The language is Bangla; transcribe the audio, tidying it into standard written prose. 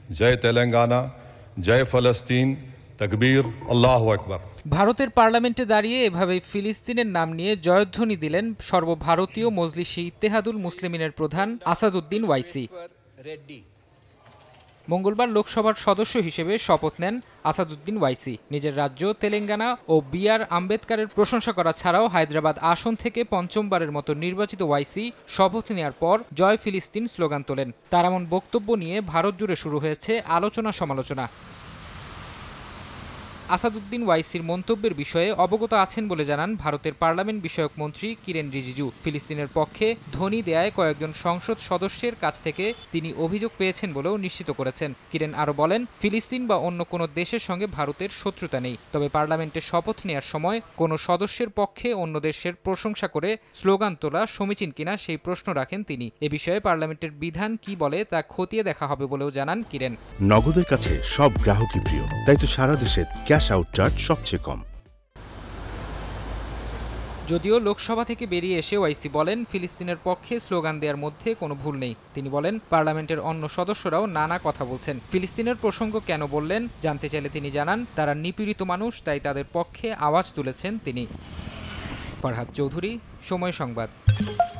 জয় তেলেঙ্গানা, জয় ফলস্তিন, তকবীর, আল্লাহু আকবার। ভারতের পার্লামেন্টে দাঁড়িয়ে এভাবেই ফিলিস্তিনের নাম নিয়ে জয়ধ্বনি দিলেন সর্বভারতীয় মজলিসে ইত্তেহাদুল মুসলিমিনের প্রধান আসাদুদ্দিন ওয়াইসি। মঙ্গলবার লোকসভার সদস্য হিসেবে শপথ নেন আসাদুদ্দিন ওয়াইসি। নিজের রাজ্য তেলেঙ্গানা ও বি.আর. আম্বেদকরের প্রশংসা করা ছাড়াও হায়দ্রাবাদ আসন থেকে পঞ্চমবারের মতো নির্বাচিত ওয়াইসি শপথ নেওয়ার পর জয় ফিলিস্তিন স্লোগান তোলেন। তার এমন বক্তব্য নিয়ে ভারত জুড়ে শুরু হয়েছে আলোচনা সমালোচনা। আসাদুদ্দিন ওয়াইসির মন্তব্যের বিষয়ে অবগত আছেন বলে জানান ভারতের পার্লামেন্ট বিষয়ক মন্ত্রী কিরেন রিজিজু। ফিলিস্তিনের পক্ষে ধ্বনি দেয়ায় কয়েকজন সংসদ সদস্যের কাছ থেকে তিনি অভিযোগ পেয়েছেন বলেও নিশ্চিত করেছেন। কিরেন আরও বলেন, ফিলিস্তিন বা অন্য কোনো দেশের সঙ্গে ভারতের শত্রুতা নেই, তবে পার্লামেন্টে শপথ নেওয়ার সময় কোনো সদস্যের পক্ষে অন্য দেশের প্রশংসা করে স্লোগান তোলা সমীচীন কিনা সেই প্রশ্ন রাখেন তিনি। এ বিষয়ে পার্লামেন্টের বিধান কি বলে তা খতিয়ে দেখা হবে বলেও জানান কিরেন। নগদের কাছে সব গ্রাহকই প্রিয়, তাই তো সারা দেশে ক্যাশ আউট চার্জ সবচেয়ে কম। যদিও লোকসভা থেকে বেরিয়ে এসে ওয়াইসি বলেন, ফিলিস্তিনের পক্ষে স্লোগান দেওয়ার মধ্যে কোনো ভুল নেই। তিনি বলেন, পার্লামেন্টের অন্য সদস্যরাও নানা কথা বলছেন। ফিলিস্তিনের প্রসঙ্গ কেন বললেন জানতে চাইলে তিনি জানান, তারা নিপীড়িত মানুষ, তাই তাদের পক্ষে আওয়াজ তুলেছেন তিনি। ফরহাদ চৌধুরী, সময় সংবাদ।